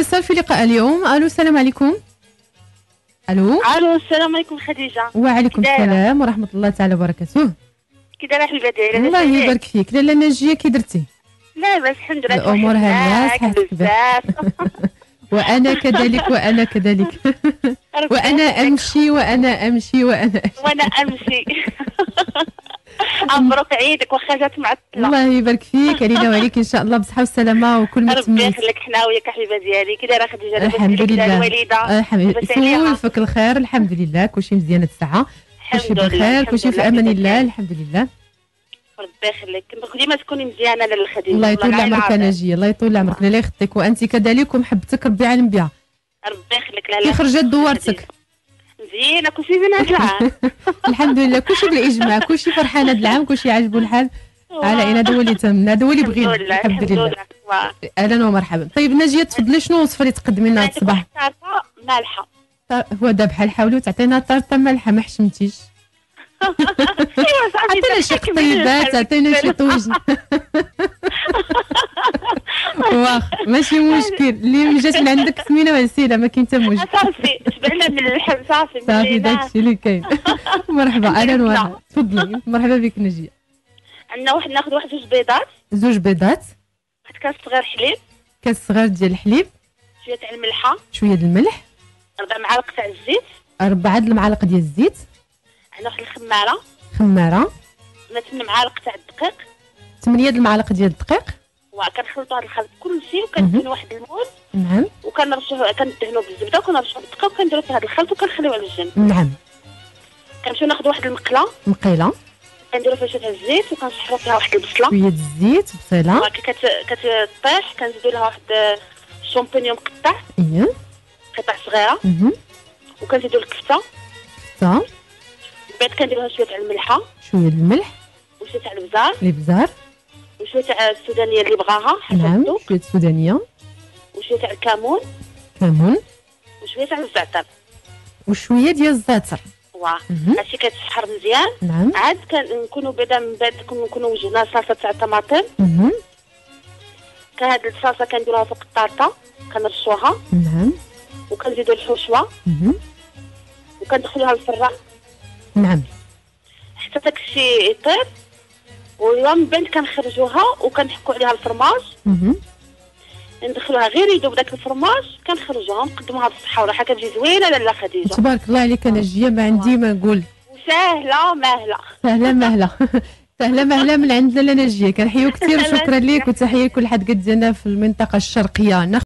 اتصال في لقاء اليوم. الو السلام عليكم. الو السلام عليكم خديجه. وعليكم السلام ورحمه الله تعالى وبركاته. كي دايره حبيبه ديالي؟ الله يبارك فيك. لاله ناجيه كي درتي؟ لاباس الحمد لله. الامور هانيه صحتك بزاف. وانا كذلك وانا كذلك. وانا امشي وانا امشي وانا امشي. مبروك عيدك واخا جات معطله. الله يبارك فيك علينا وعليك ان شاء الله بصحه والسلامه وكل ما تمنيت. ربي يخليك حنا وياك حبيبه ديالي. كي دايره خديجه؟ الحمد لله. الوالده الحمد فيك الخير الحمد لله. كلشي مزيان هاد الساعه. كلشي بخير كلشي في امان الله الحمد لله. ربي يخليك ديما تكوني مزيانه لاله خديجه. الله يطول عمرك ناجيه. الله يطول عمرك. لا يخطيك وانت كذلك ومحبتك ربي عالم بها. ربي يخليك. لاله كي خرجت دوارتك؟ مزيانه كلشي زين هاد العام. الحمد لله كلشي بالاجماع كلشي فرحان هاد العام كلشي عاجبو الحال. عائلة هذا هو اللي تهمنا هذا هو اللي بغينا الحمد لله. اهلا ومرحبا. طيب ناجيه تفضلي شنو الوصفه اللي تقدمي لنا الصباح؟ طارطه مالحه. هو دابا بحال حاولوا تعطينا طارطه مالحه ما حشمتيش. عطينا شي قطيبات عطينا شي طويج. واخ ماشي مشكل اللي جات من عندك سمينه وعسيله ما كاين حتى مشكل. صافي شبعنا من اللحم صافي داكشي اللي كاين. مرحبا اهلا وسهلا تفضلي. مرحبا بك ناجيه. عندنا ناخذ واحد زوج بيضات. واحد كاس صغير حليب. كاس صغير ديال الحليب. شويه تاع الملحه. شويه ديال الملح. 4 معالق تاع الزيت. 4 المعالق ديال الزيت. عندنا واحد الخماره. 8 معالق تاع الدقيق. 8 المعالق ديال الدقيق. وكنخلطوا هذا الخلط كلشي وكندهنوا واحد المول. نعم. وكنرشوه كندهنوا بالزبده وكنرشوه بالدقيق وكنديروا فيه هذا الخلط وكنخليوه على الجنب. نعم. كنمشيو ناخذ واحد المقله. كنديروا فيها شويه الزيت وكنسحروا فيها واحد البصله. شويه الزيت بصله. كتطيح كنزيدوا لها واحد الشامبينيون مقطع. قطع صغيره. وكنزيدوا الكفته. من بعد كنديروا لها شويه تاع الملحه. شويه الملح. وشويه تاع البزار. وشويه تاع السودانيه اللي بغاها حسب نعم شويه السودانيه. وشويه تاع الكمون. وشويه تاع الزعتر. وشويه ديال الزعتر. هادشي كيتسحر مزيان. نعم. عاد كنكونوا بعدا من بعد كنكونوا وجدنا صلصه تاع الطماطم. هاد الصلصه كنديروها فوق الطارطه كنرشوها. نعم. وكنزيدوا الحشوه. وكندخلوها للفران. نعم. حتى داكشي يطيب. ومن بعد كنخرجوها وكنحكوا عليها الفرماج. ندخلوها غير يذوب داك الفرماج كنخرجوها ونقدموها بالصحه والراحه. كتجي زوينه لاله خديجه. تبارك الله عليك ناجيه ما عندي ما نقول. سهله ماهله. سهله ماهله من عند لاله ناجيه. كنحيو كثير وشكرا لك وتحيه لكل حد قد جانا في المنطقه الشرقيه.